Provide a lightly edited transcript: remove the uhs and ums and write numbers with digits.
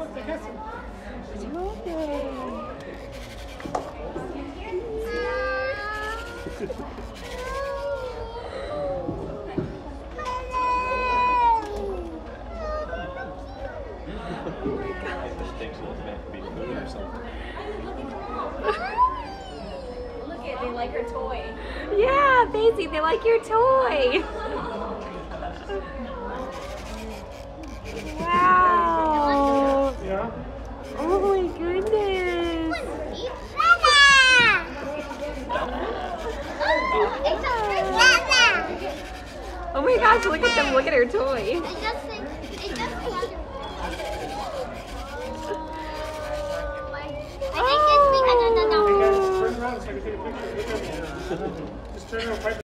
Look at, they like her toy. Yeah, Daisy, they like your toy. Wow. Yeah. Oh my goodness. Oh my gosh, look at them, look at her toy. I think it's because of the Hey guys, turn around so I can take a picture. Look at me. Just turn around.